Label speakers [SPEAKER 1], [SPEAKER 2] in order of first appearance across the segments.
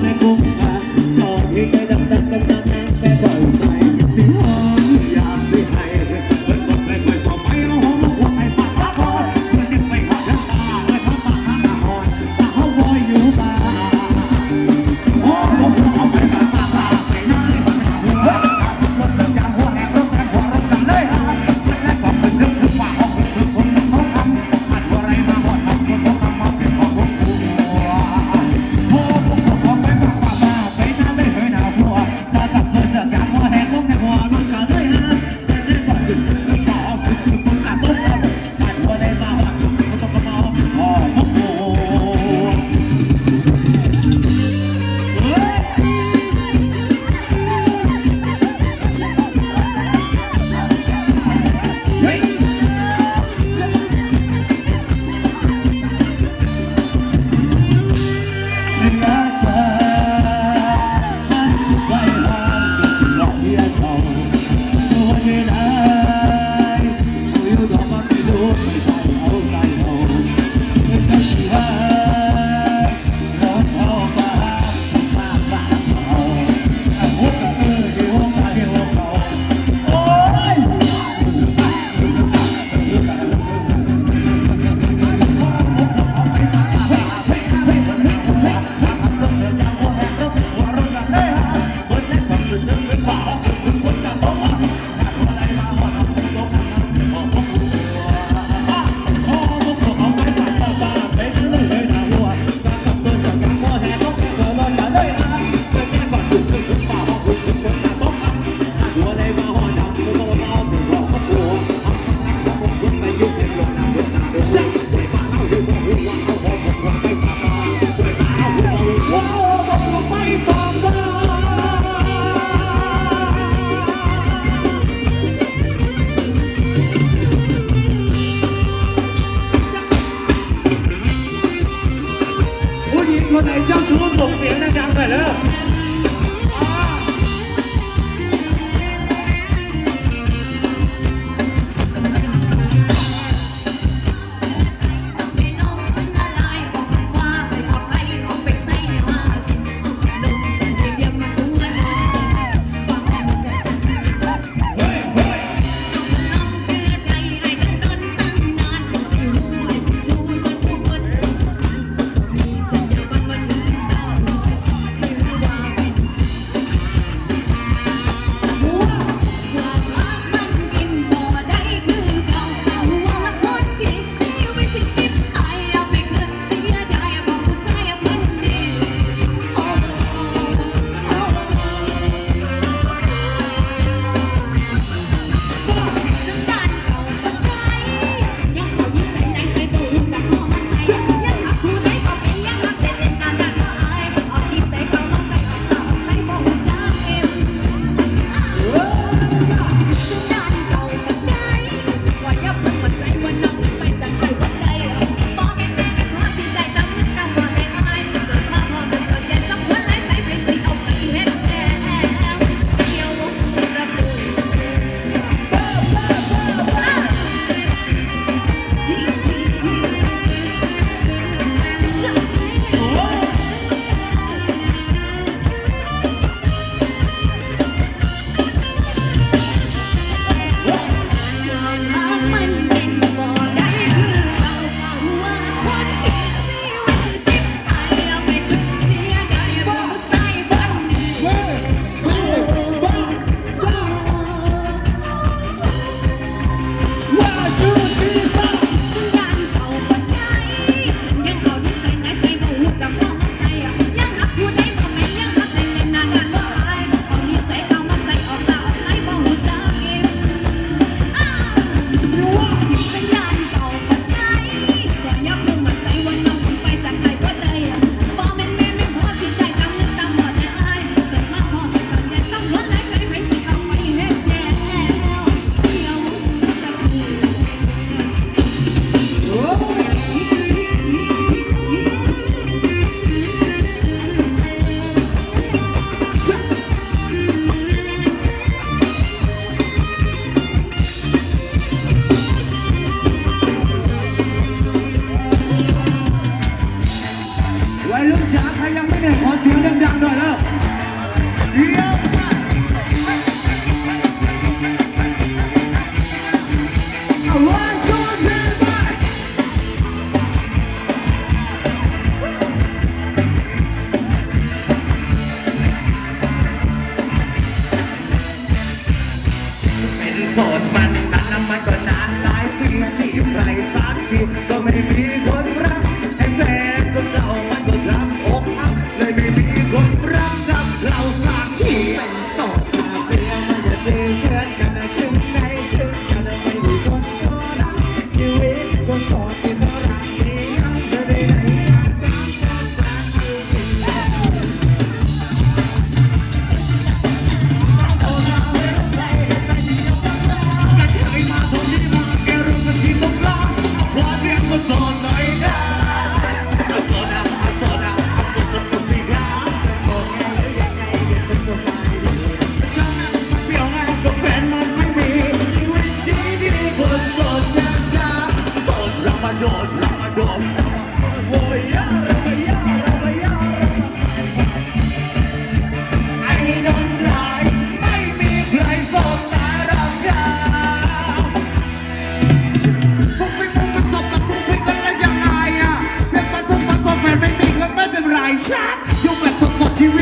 [SPEAKER 1] คนไหนเจ้าชู้ส่งเสียงดังๆหน่อยเลย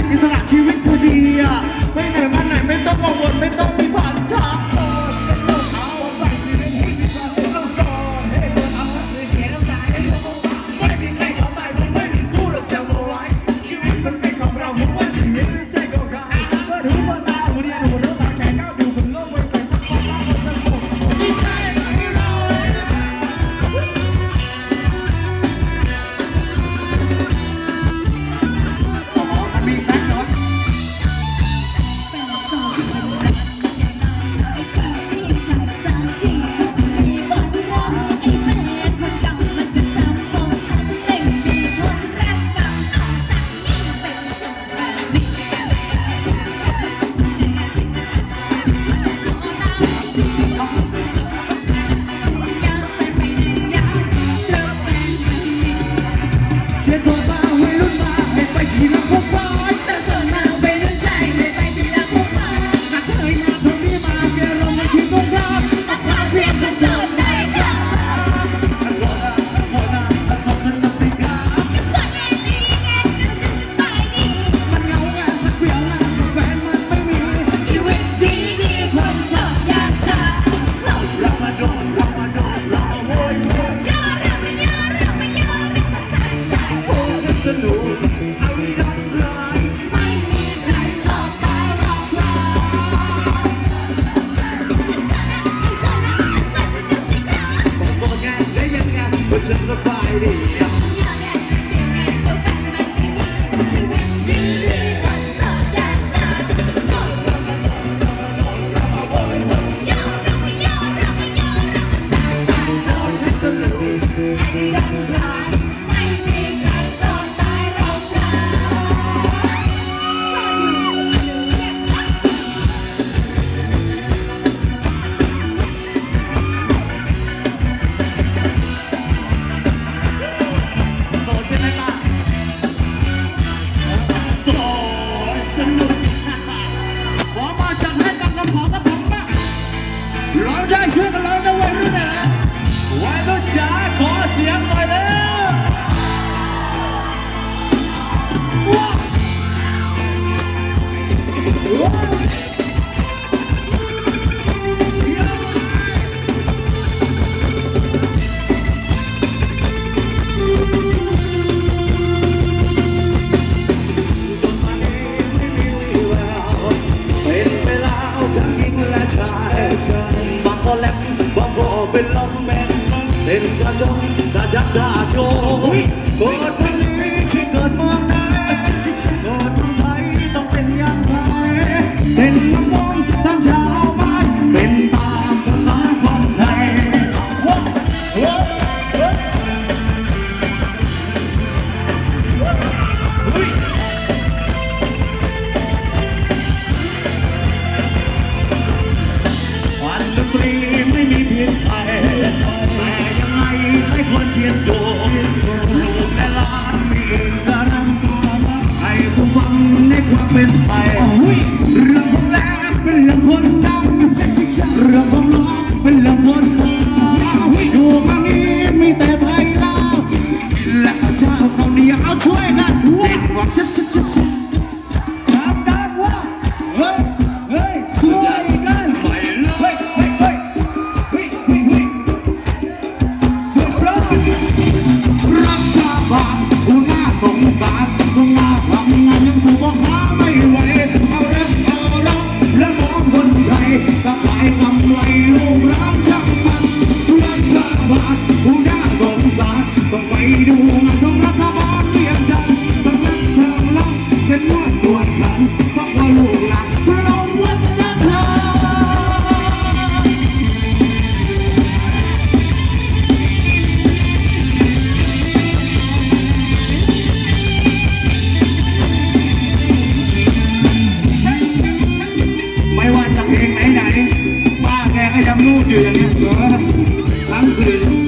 [SPEAKER 2] อิสระชีวิตเธอดีอ่ะไปไหนมาไหนไม่ต้องกังวลไม่ต้องมีผ่านช้าโสดสนุกเอาใส่ชีวิตให้มีความสุขต้องโสดให้ได้เจอเอาเสียน้ำตาให้เขาไม่มีใครเขาตายไม่มีคู่หรอกจำเอาไว้ชีวิตมันเป็นของเราเพราะว่าชีวิตไม่ใช่ของใครเมื่อรู้ว่าตาหัวเดียวหัวเท้าตาแข็งก้าวดูคนโลกไม่เป็นความรักมันจะหมดไม่ใช่เราฉันสบายดีร้องได้ช่วยกันร้องนะวัยรุ่นนะวัยรุ่นจ๋าขอเสียงหน่อยแล้วว้าวเป็นเวลาทั้งหญิงและชายบางคนแลบางคนเป็นลมแม่นเป็นกระจงกระจับตาโจเกิดวันนี้ที่เกิดเมืองไหนเกิดเมืองไทยต้องเป็นอย่างไรเป็นลำวงตามชาวบ้านเป็นตามภาษาคนไทยวันดนตรีไม่มีเพียงไทยแต่ยังไงให้คนเทียนดูลูกและหลานมีเองการันตัวให้ผู้ฟังในความเป็นไทยเรื่องของแรกเป็นเรื่องคนดังเรื่องของน้องเป็นเรื่องคนไทยอยู่มานี้มีแต่ไทยลาวและข้าเจ้าเขาเหนียวช่วยกันเด็กว่าดังว่าเฮ้ยสวยกันไปเลยรัฐบาลผู้น่าสงสารต้องมาทำงานยังถูกหาไม่ไหวเอาเรื่องและมองคนไทยสบายกำไรลูกรักช่างมันรัฐบาลผู้น่าสงสารต้องไปดูงานของรัฐบาลเวียงจันทร์สำนักเชิงลับเป็นนวดตรวจขันเพราะว่าลูกหลานเราวัฒนธรรมไม่ว่าจะเพลงไหนป้าแกก็ยังรูดอยู่อย่างนี้ทั้งคืน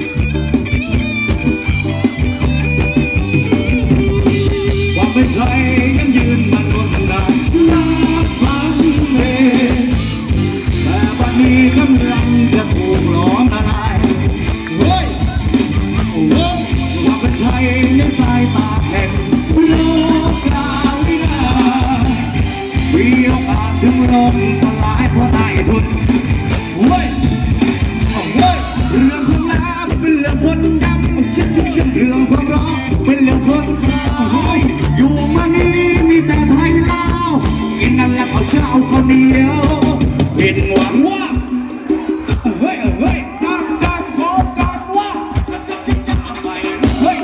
[SPEAKER 2] ความเป็นไทยยังยืนมันทนได้นับพันเพลงแต่วันนี้กำลังจะถูกหลอมละลายความเป็นไทยในสายตาแห่งโลกกาวินาถึงลมสลายเพราะนายทุนเฮ้ยเฮ้ยเรื่องของน้ำเป็นเรื่องคนดำเรื่องความรักเป็นเรื่องคนข้าวอยู่มานี่มีแต่ไทยลาวกินนั่นแหละเขาเช่าคนเดียวเห็นหวังว่าเฮ้ยเฮ้ยการขอการว่าจะไปเฮ้ย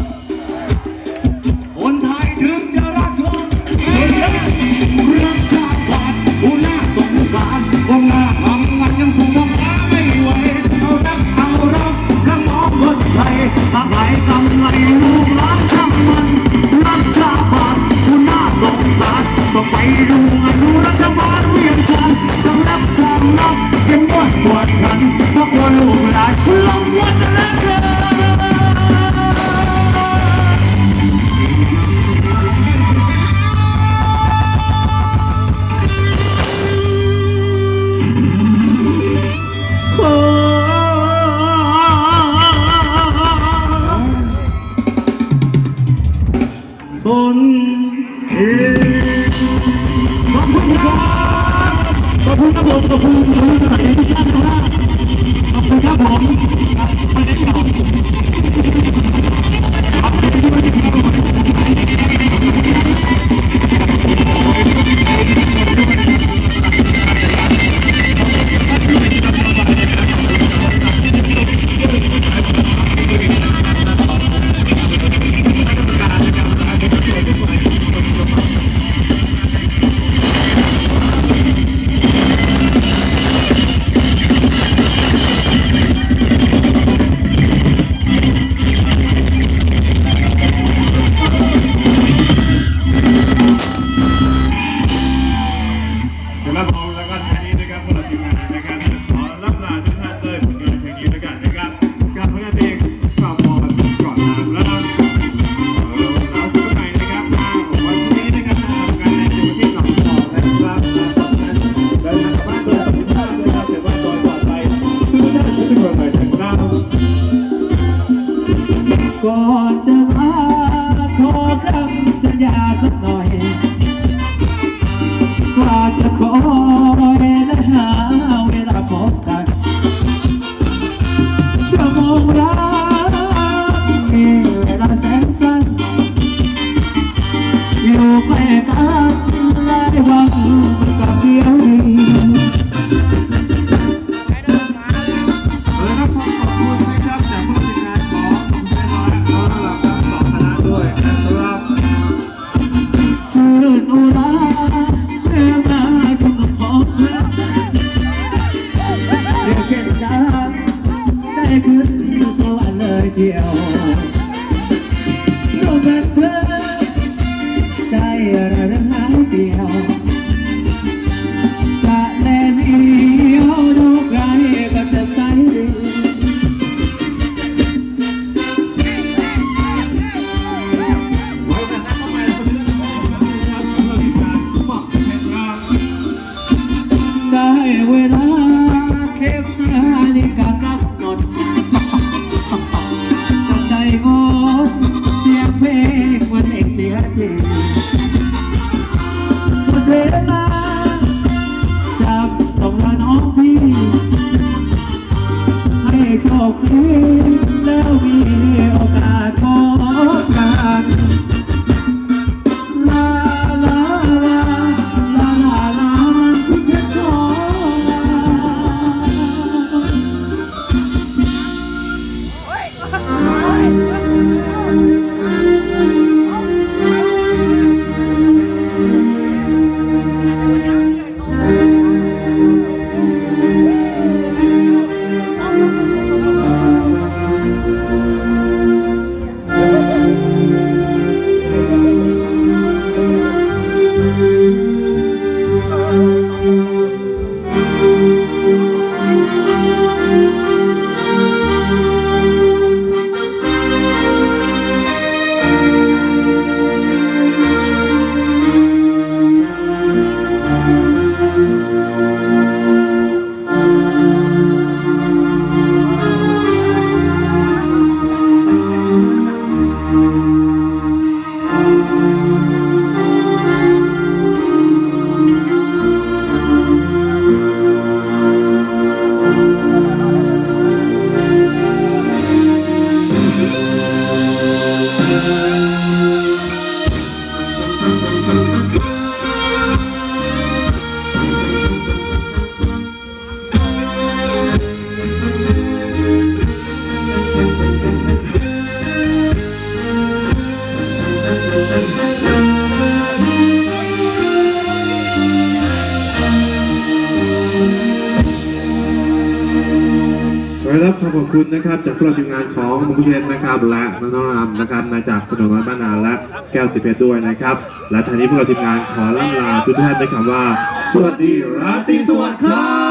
[SPEAKER 2] คนไทยถึงจะรักเธอรักชาติบ้านผู้น่าสงสารก็งาทำงานยังคงบอกว่าไม่ไหวเอารักเอารักรักหมอคนไทยอะไรกำไรลูกหลานช่างมันรักชาติบ้านผู้น่าสงสารต้องไปดูงานดูรัฐบาลเวียงจันทร์ต้องรับทำรับเข้มงวดกวดขันเพราะว่าลูกหลานลงวันละเกินคนขอบคุณครับขอบคุณครับผมขอบคุณทุกท่านนะครับขอบคุณครับผมไม่ได้ตอบขอบคุณด้วยก่อนจะลาขอคำสัญญาสักหน่อยว่าจะคอยและหาเวลาพบกันชั่วโมงรักมีเวลาแสนสั้นอยู่ใกล้กันหลายวันมันกับเดียวดีขึ้นสวรรค์เลยเที่ยวโดนเป็นเธอใจระหายเดียวจะแน่เดียวดูใครก็จะใจดีได้เวลาเข็มนาฬิกากำหนดใจงดเสียงเพลงวันเอกเสียทีหมดเว
[SPEAKER 3] ขอบคุณนะครับจากพวกเราทีมงานของมุกเพชรนะครับและน้องๆรำนะครับมาจากถนนน้อยบ้านนาและแก้วสิเพชรด้วยนะครับและทางนี้พวกเราทีมงานขอล่ำลาทุกท่านด้วยคำว่าสวัสดีราตรีสวัสดิ์ครับ